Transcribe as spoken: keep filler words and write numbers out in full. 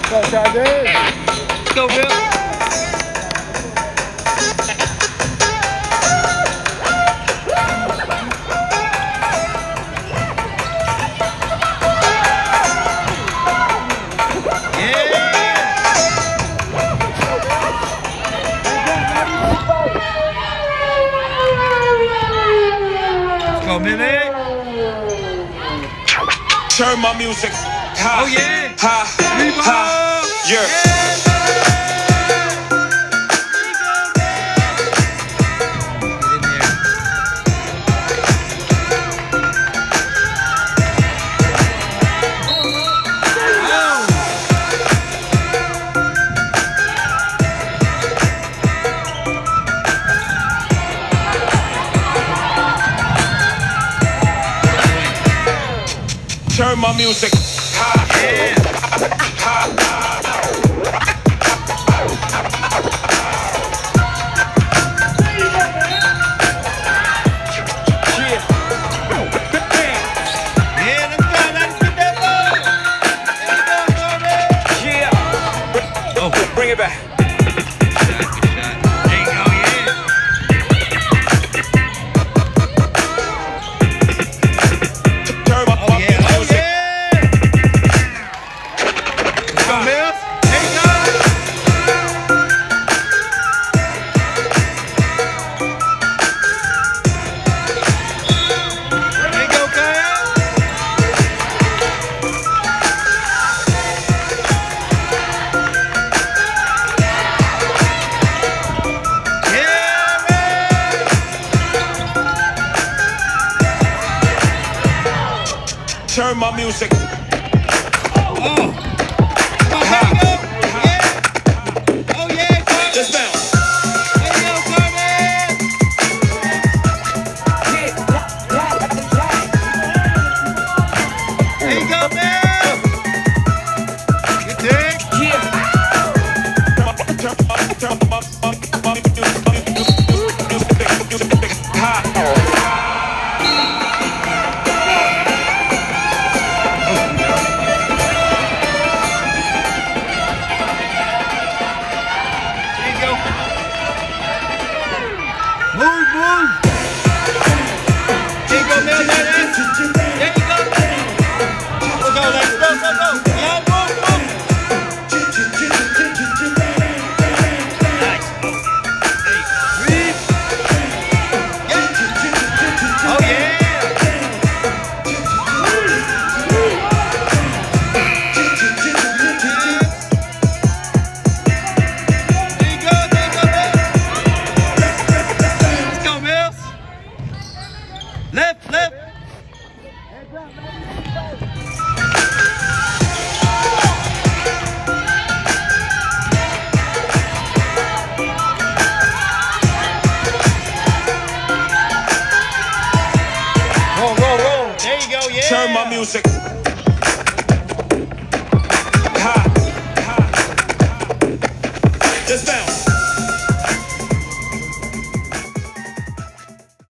Let's go, Bill. Mili. Turn my music high. Oh yeah. High. High. Yeah. Turn my music high. Yeah. Yeah, let's go. Let's get that ball. There you go, Yeah. Oh, bring it back. Turn my music. Oh. Oh, there you go. Yeah. Oh, yeah. Coach. Just bounce. There you go, Cougars. There you go, man. Good dig. Move, move. There you go, man. There you go. There you go. Let's go, let's go, go, go. Yeah, move, move. Nice. Hey, breathe. Yeah. Oh, yeah. There you go, there you go, man. Let's go, Mills. Left, left. Roll, roll, roll. There you go, yeah. Turn my music